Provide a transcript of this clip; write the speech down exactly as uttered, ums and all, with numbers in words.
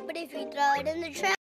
but if you throw it in the trash,